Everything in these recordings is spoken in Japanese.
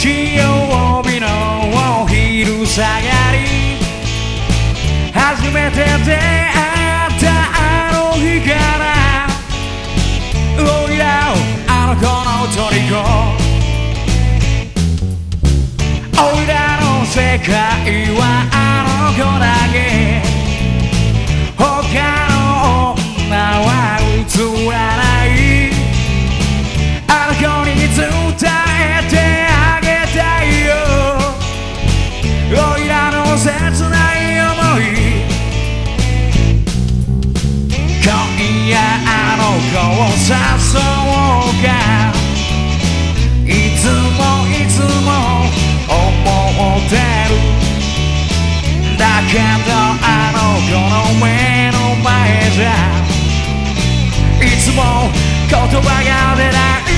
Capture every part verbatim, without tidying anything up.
金曜日のお昼下がり初めて出会ったあの日からおいらあの子の虜おいらの世界はあの子だけ他の女は映らないあの子に伝えてあげたいよおいらの切ない想い今夜あの子を誘おうかいつもいつも思ってるだけどあの子の目の前じゃいつも言葉が出ない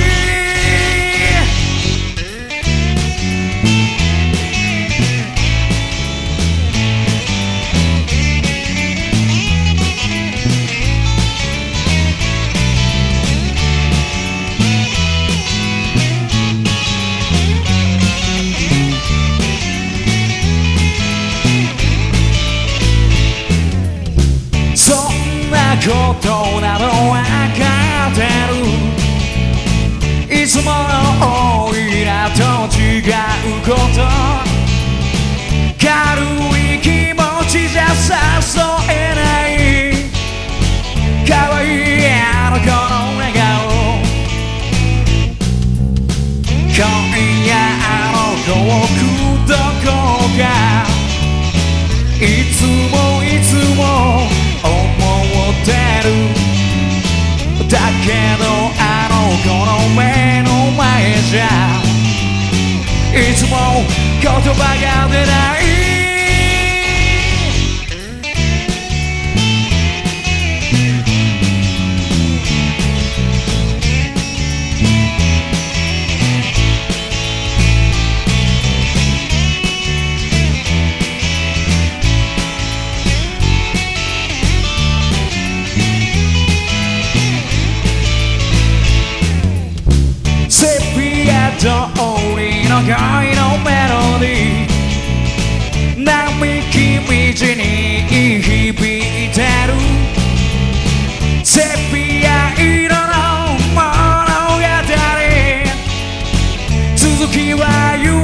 ことなどわかってるいつものおいらと違うこと軽い気持ちじゃ誘えない可愛いあの子の笑顔今夜あの子を口説こうかいつもいつも思ってるだけどあの子の目の前じゃいつも言葉が出ない通りの恋のメロディー並木道に響いてるセピア色の物語続きは